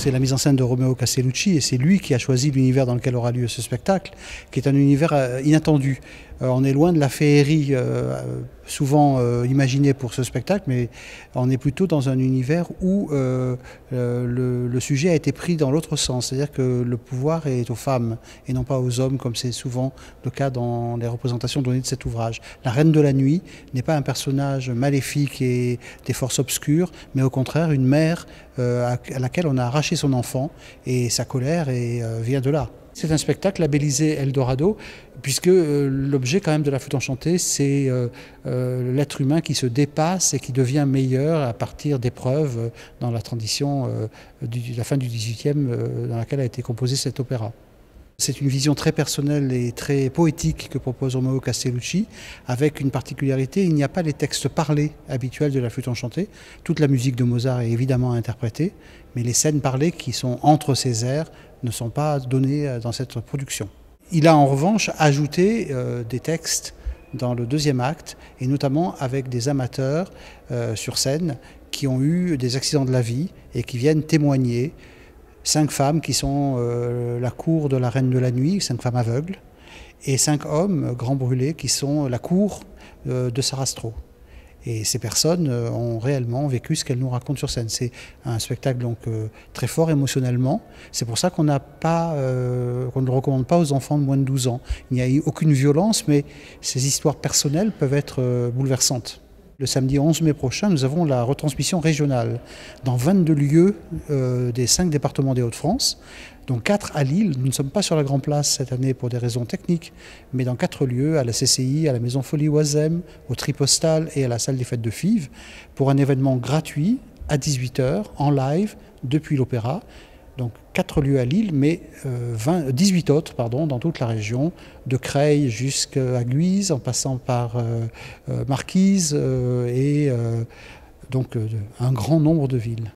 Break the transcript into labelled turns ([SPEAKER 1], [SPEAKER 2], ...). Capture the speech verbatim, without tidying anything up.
[SPEAKER 1] C'est la mise en scène de Romeo Castellucci et c'est lui qui a choisi l'univers dans lequel aura lieu ce spectacle, qui est un univers inattendu. On est loin de la féerie euh, souvent euh, imaginée pour ce spectacle, mais on est plutôt dans un univers où euh, le, le sujet a été pris dans l'autre sens, c'est-à-dire que le pouvoir est aux femmes et non pas aux hommes, comme c'est souvent le cas dans les représentations données de cet ouvrage. La Reine de la Nuit n'est pas un personnage maléfique et des forces obscures, mais au contraire une mère euh, à laquelle on a arraché son enfant et sa colère et, euh, vient de là. C'est un spectacle labellisé Eldorado, puisque euh, l'objet quand même de la flûte enchantée, c'est euh, euh, l'être humain qui se dépasse et qui devient meilleur à partir d'épreuves euh, dans la tradition euh, de la fin du dix-huitième euh, dans laquelle a été composé cet opéra. C'est une vision très personnelle et très poétique que propose Romeo Castellucci, avec une particularité, il n'y a pas les textes parlés habituels de la flûte enchantée. Toute la musique de Mozart est évidemment interprétée, mais les scènes parlées qui sont entre ces airs ne sont pas données dans cette production. Il a en revanche ajouté euh, des textes dans le deuxième acte, et notamment avec des amateurs euh, sur scène qui ont eu des accidents de la vie et qui viennent témoigner. Cinq femmes qui sont euh, la cour de la Reine de la Nuit, cinq femmes aveugles, et cinq hommes, grands brûlés, qui sont la cour euh, de Sarastro. Et ces personnes euh, ont réellement vécu ce qu'elles nous racontent sur scène. C'est un spectacle donc euh, très fort émotionnellement. C'est pour ça qu'on n'a pas, euh, qu'on ne le recommande pas aux enfants de moins de douze ans. Il n'y a eu aucune violence, mais ces histoires personnelles peuvent être euh, bouleversantes. Le samedi onze mai prochain, nous avons la retransmission régionale dans vingt-deux lieux euh, des cinq départements des Hauts-de-France, dont quatre à Lille. Nous ne sommes pas sur la Grand Place cette année pour des raisons techniques, mais dans quatre lieux, à la C C I, à la Maison Folie Oisem, au Tripostal et à la Salle des Fêtes de Fives, pour un événement gratuit à dix-huit heures, en live, depuis l'Opéra. Donc quatre lieux à Lille, mais euh, vingt, dix-huit autres pardon, dans toute la région, de Creil jusqu'à Guise, en passant par euh, euh, Marquise euh, et euh, donc euh, un grand nombre de villes.